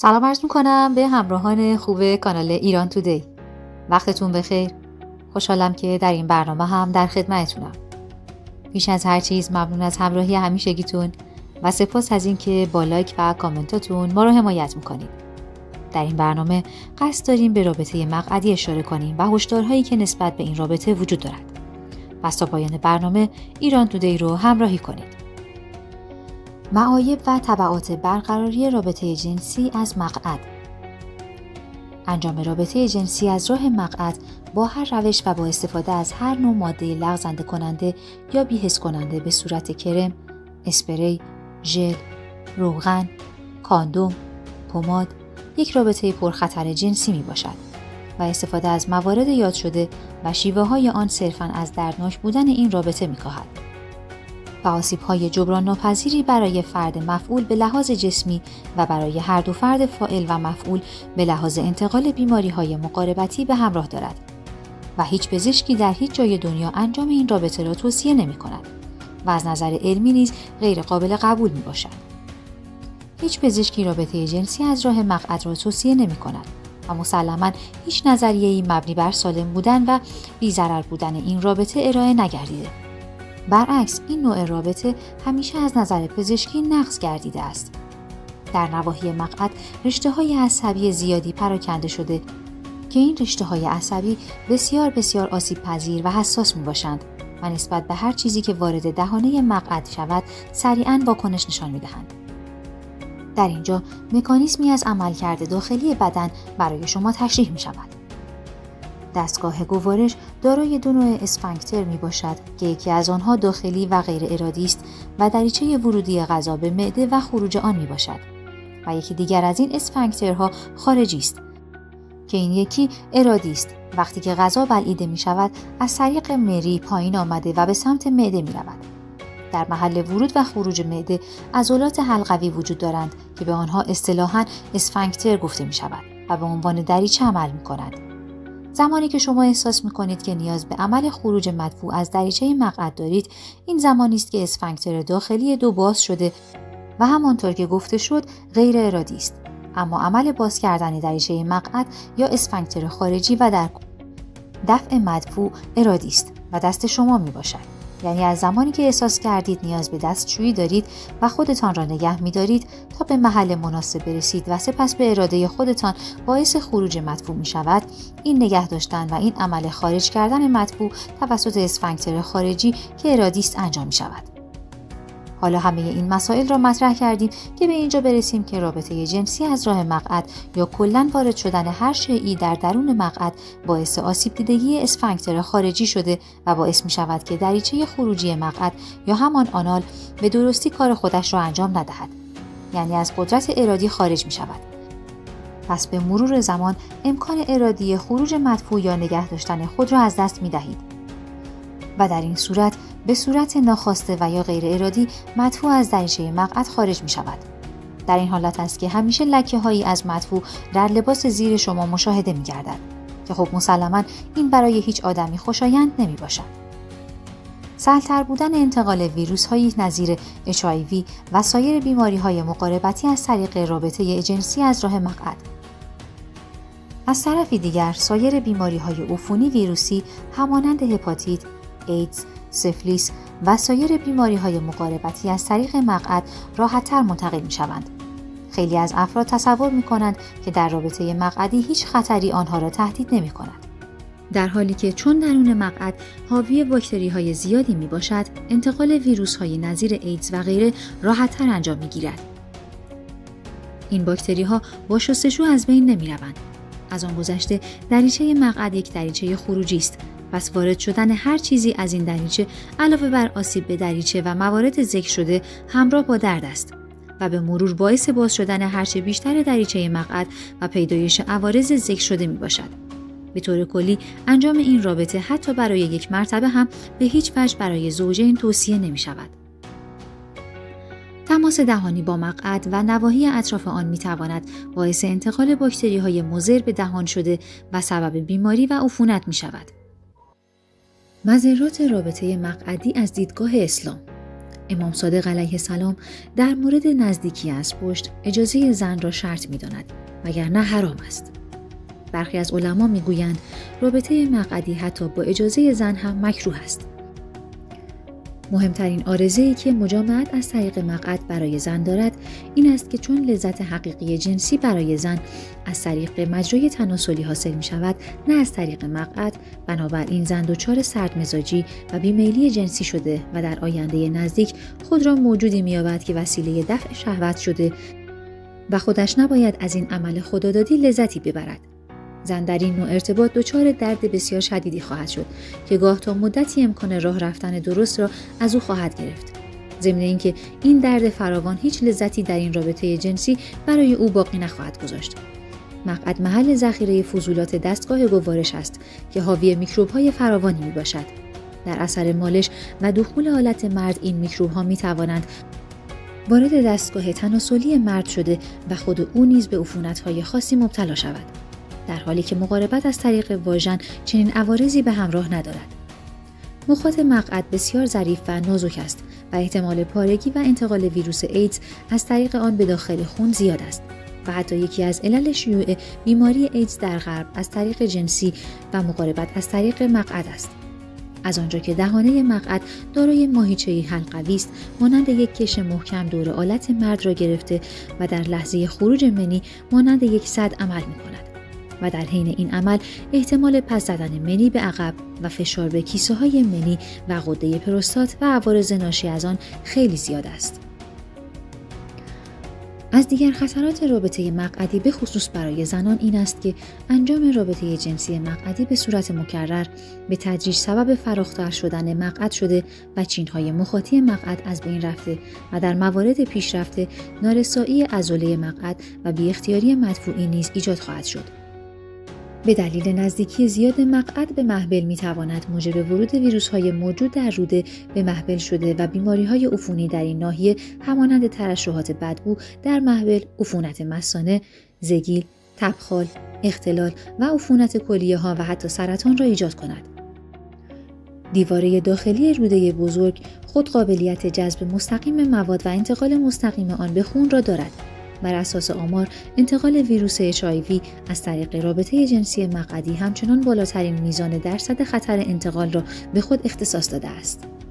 سلام عرض میکنم به همراهان خوب کانال ایران تودی. وقتتون بخیر. خوشحالم که در این برنامه هم در خدمتتونم. پیش از هر چیز ممنون از همراهی همیشگیتون و سپاس از این که با لایک و کامنتاتون ما رو حمایت میکنید. در این برنامه قصد داریم به رابطه مقعدی اشاره کنیم و هشدارهایی که نسبت به این رابطه وجود دارد. پس تا پایان برنامه ایران تودی رو همراهی کنید. معایب و تبعات برقراری رابطه جنسی از مقعد. انجام رابطه جنسی از راه مقعد با هر روش و با استفاده از هر نوع ماده لغزنده کننده یا بی‌حس کننده به صورت کرم، اسپری، ژل، روغن، کاندوم، پماد یک رابطه پرخطر جنسی می باشد و استفاده از موارد یاد شده و شیوه های آن صرفاً از دردناک بودن این رابطه می کاهد و آسیب‌های جبران ناپذیری برای فرد مفعول به لحاظ جسمی و برای هر دو فرد فاعل و مفعول به لحاظ انتقال بیماری‌های مقاربتی به همراه دارد و هیچ پزشکی در هیچ جای دنیا انجام این رابطه را توصیه نمی‌کند و از نظر علمی نیز غیر قابل قبول می‌باشد. هیچ پزشکی رابطه جنسی از راه مقعد را توصیه نمی‌کند و مسلماً هیچ نظریه‌ای مبنی بر سالم بودن و بی‌ضرر بودن این رابطه ارائه نگردیده. برعکس این نوع رابطه همیشه از نظر پزشکی نقض گردیده است. در نواحی مقعد رشته‌های عصبی زیادی پراکنده شده که این رشته‌های عصبی بسیار آسیب پذیر و حساس می‌باشند و نسبت به هر چیزی که وارد دهانه مقعد شود سریعاً واکنش نشان می‌دهند. در اینجا مکانیزمی از عملکرد داخلی بدن برای شما تشریح می‌شود. دستگاه گوارش دارای دو نوع اسفنکتر می باشد که یکی از آنها داخلی و غیر ارادی است و دریچه ورودی غذا به معده و خروج آن می باشد و یکی دیگر از این اسفنکترها خارجی است که این یکی ارادی است. وقتی که غذا بلعیده می شود از طریق مری پایین آمده و به سمت معده می رود. در محل ورود و خروج معده عضلات حلقوی وجود دارند که به آنها اصطلاحاً اسفنکتر گفته می شود و به عنوان دریچه عمل می کنند. زمانی که شما احساس می‌کنید که نیاز به عمل خروج مدفوع از دریچه مقعد دارید، این زمانی است که اسفنکتر داخلی دو باز شده و همانطور که گفته شد غیر ارادی است. اما عمل باز کردن دریچه مقعد یا اسفنکتر خارجی و در دفع مدفوع ارادی است و دست شما میباشد. یعنی از زمانی که احساس کردید نیاز به دستشویی دارید و خودتان را نگه می‌دارید تا به محل مناسب برسید و سپس به اراده خودتان باعث خروج مدفوع می‌شود، این نگه داشتن و این عمل خارج کردن مدفوع توسط اسفنکتر خارجی که ارادی است انجام می‌شود. حالا همه این مسائل را مطرح کردیم که به اینجا برسیم که رابطه جنسی از راه مقعد یا کلاً وارد شدن هر شیئی در درون مقعد باعث آسیب دیدگی اسفنکتر خارجی شده و باعث می شود که دریچه خروجی مقعد یا همان آنال به درستی کار خودش را انجام ندهد. یعنی از قدرت ارادی خارج می شود. پس به مرور زمان امکان ارادی خروج مدفوع یا نگه داشتن خود را از دست می دهید. و در این صورت به صورت ناخواسته و یا غیر ارادی مدفوع از دریچه مقعد خارج می شود. در این حالت است که همیشه لکه هایی از مدفوع در لباس زیر شما مشاهده می گردد که خب مسلماً این برای هیچ آدمی خوشایند نمی باشد. سهل‌تر بودن انتقال ویروس هایی نظیر HIV و سایر بیماری های مقاربتی از طریق رابطه جنسی از راه مقعد. از طرفی دیگر سایر بیماری های عفونی ویروسی همانند هپاتیت، ایدز، سفلیس و سایر بیماری‌های مقاربتی از طریق مقعد راحت‌تر منتقل می‌شوند. خیلی از افراد تصور می‌کنند که در رابطه مقعدی هیچ خطری آنها را تهدید نمی‌کند. در حالی که چون درون مقعد حاوی باکتری‌های زیادی می‌باشد، انتقال ویروس‌های نظیر ایدز و غیره راحت‌تر انجام می‌گیرد. این باکتری‌ها با شستشو از بین نمی‌روند. از آن گذشته دریچه مقعد یک دریچه خروجی است. پس وارد شدن هر چیزی از این دریچه علاوه بر آسیب به دریچه و موارد ذکر شده همراه با درد است و به مرور باعث باز شدن هرچه بیشتر دریچه مقعد و پیدایش عوارض ذکر شده می باشد. به طور کلی انجام این رابطه حتی برای یک مرتبه هم به هیچ وجه برای زوجین توصیه نمی شود. تماس دهانی با مقعد و نواحی اطراف آن می تواند باعث انتقال باکتری های مضر به دهان شده و سبب بیماری و عفونت می شود. مضرات رابطه مقعدی از دیدگاه اسلام. امام صادق علیه السلام در مورد نزدیکی از پشت اجازه زن را شرط می‌داند وگرنه حرام است. برخی از علما می‌گویند رابطه مقعدی حتی با اجازه زن هم مکروه است. مهمترین عارضه‌ای که مجامعت از طریق مقعد برای زن دارد این است که چون لذت حقیقی جنسی برای زن از طریق مجرای تناسلی حاصل می شود نه از طریق مقعد، بنابراین زن دچار سردمزاجی و بیمیلی جنسی شده و در آینده نزدیک خود را موجودی می یابد که وسیله دفع شهوت شده و خودش نباید از این عمل خدادادی لذتی ببرد. زن در این نوع ارتباط دچار درد بسیار شدیدی خواهد شد که گاه تا مدتی امکان راه رفتن درست را از او خواهد گرفت. ضمن اینکه این درد فراوان هیچ لذتی در این رابطه جنسی برای او باقی نخواهد گذاشت. مقعد محل ذخیره فضولات دستگاه گوارش است که حاوی میکروب‌های فراوانی میباشد. در اثر مالش و دخول حالت مرد این میکروب‌ها میتوانند وارد دستگاه تناسلی مرد شده و خود او نیز به عفونت‌های خاصی مبتلا شود. در حالی که مقاربت از طریق واژن چنین عوارضی به همراه ندارد. مخاط مقعد بسیار ظریف و نازک است و احتمال پارگی و انتقال ویروس ایدز از طریق آن به داخل خون زیاد است و حتی یکی از علل شیوع بیماری ایدز در غرب از طریق جنسی و مقاربت از طریق مقعد است. از آنجا که دهانه مقعد دارای ماهیچه‌ای حلقوی است، مانند یک کش محکم دور آلت مرد را گرفته و در لحظه خروج منی مانند یک سد عمل می‌کند. و در حین این عمل احتمال پس زدن منی به عقب و فشار به کیسه های منی و غده پروستات و عوارض ناشی از آن خیلی زیاد است. از دیگر خطرات رابطه مقعدی به خصوص برای زنان این است که انجام رابطه جنسی مقعدی به صورت مکرر به تدریج سبب فراختر شدن مقعد شده و چینهای مخاطی مقعد از بین رفته و در موارد پیشرفته نارسایی عضله مقعد و بی اختیاری مدفوعی نیز ایجاد خواهد شد. به دلیل نزدیکی زیاد مقعد به محبل میتواند موجب ورود ویروس‌های موجود در روده به محبل شده و بیماری‌های عفونی در این ناحیه همانند ترشحات بدبو در محبل، عفونت مثانه، زگیل، تبخال، اختلال و عفونت کلیه‌ها و حتی سرطان را ایجاد کند. دیواره داخلی روده بزرگ خود قابلیت جذب مستقیم مواد و انتقال مستقیم آن به خون را دارد. بر اساس آمار، انتقال ویروس HIV از طریق رابطه جنسی مقعدی همچنان بالاترین میزان درصد خطر انتقال را به خود اختصاص داده است.